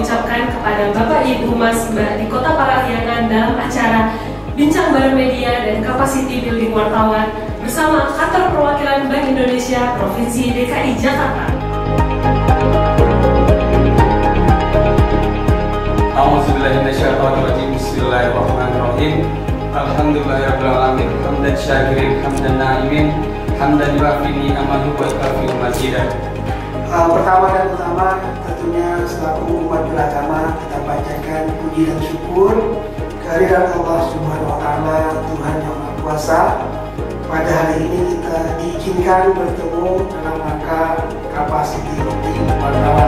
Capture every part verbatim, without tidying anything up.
ucapkan kepada Bapak Ibu Mas Mbak di Kota Parahyangan dalam acara Bincang Bareng Media dan Capacity Building Wartawan bersama Kantor Perwakilan Bank Indonesia Provinsi D K I Jakarta. Bismillahirrahmanirrahim. Alhamdulillahirabbil alamin. Hamdan syakirin, hamdan na'imin, hamdan yuafi ni'amahu wa yukafi mazidah. Uh, pertama dan utama tentunya selaku umat beragama kita panjatkan puji dan syukur kehadirat Allah Subhanahu wa taala, Tuhan yang Maha Kuasa. Pada hari ini kita diizinkan bertemu dalam rangka Capacity Building Wartawan.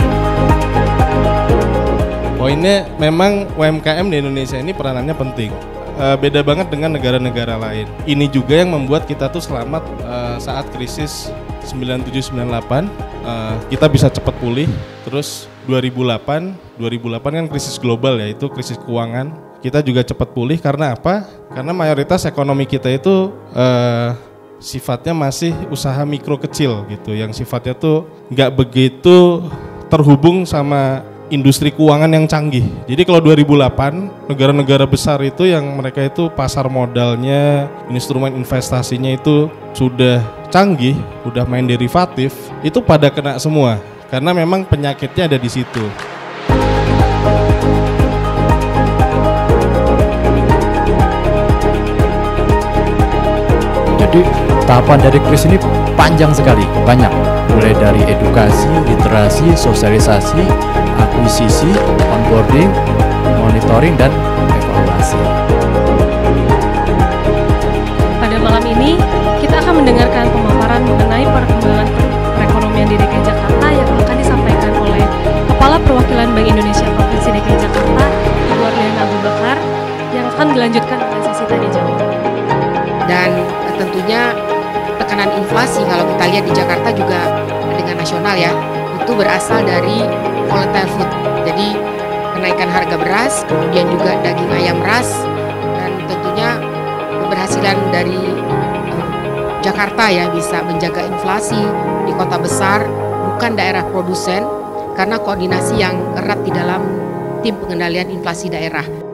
Poinnya memang U M K M di Indonesia ini peranannya penting. Uh, beda banget dengan negara-negara lain. Ini juga yang membuat kita tuh selamat uh, saat krisis sembilan tujuh sembilan delapan. Uh, kita bisa cepat pulih. Terus dua ribu delapan kan krisis global, yaitu krisis keuangan. Kita juga cepat pulih karena apa? Karena mayoritas ekonomi kita itu uh, sifatnya masih usaha mikro kecil gitu, yang sifatnya tuh nggak begitu terhubung sama industri keuangan yang canggih. Jadi kalau dua ribu delapan negara-negara besar itu yang mereka itu pasar modalnya, instrumen investasinya itu sudah canggih, udah main derivatif, itu pada kena semua karena memang penyakitnya ada di situ. Jadi tahapan dari kris ini panjang sekali, banyak. Mulai dari edukasi, literasi, sosialisasi, akuisisi, onboarding, monitoring, dan evaluasi. Pada malam ini, kita akan mendengarkan pemaparan mengenai perkembangan perekonomian di D K I Jakarta yang akan disampaikan oleh Kepala Perwakilan Bank Indonesia Provinsi D K I Jakarta, Ibu Arliana Abu Bakar, yang akan dilanjutkan oleh sesi tanya jawab. Dan tentunya tekanan inflasi kalau kita lihat di Jakarta juga dengan nasional ya, itu berasal dari volatile food. Jadi kenaikan harga beras, kemudian juga daging ayam ras, dan tentunya keberhasilan dari uh, Jakarta ya bisa menjaga inflasi di kota besar, bukan daerah produsen, karena koordinasi yang erat di dalam tim pengendalian inflasi daerah.